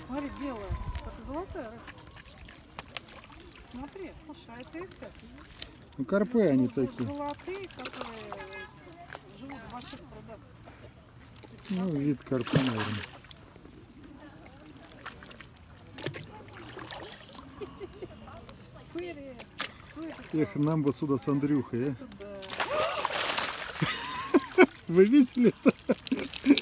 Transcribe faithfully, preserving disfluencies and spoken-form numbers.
Смотри, белая. Это золотая рыбка. Смотри, слушай, а это эти? Ну, карпы они Ну, такие. золотые, которые эти, живут в больших прудах. Ну, вид карпа, наверное. Фыри. Эх, нам бы сюда с Андрюхой, а? Да. Вы видели это?